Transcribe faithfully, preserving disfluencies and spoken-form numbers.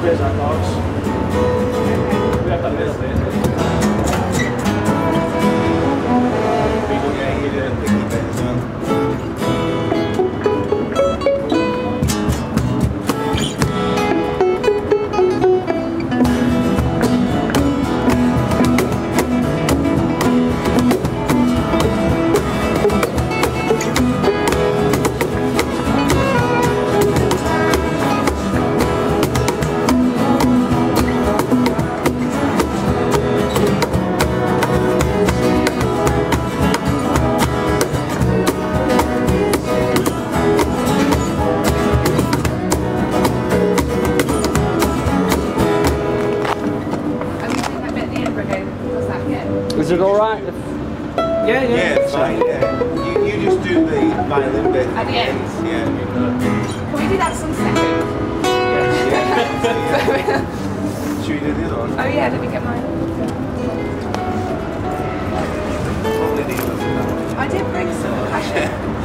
There's our dogs. We have that little bit. Yeah, you do a picky bit as well. Is it alright? Yeah, yeah. Yeah, it's fine, yeah. You, you just do the violin bit. At the end? Yeah. Can we do that some second? Yeah. Should we do the other one? Oh yeah, let me get mine. Probably need to do that one. I did bring some. I should.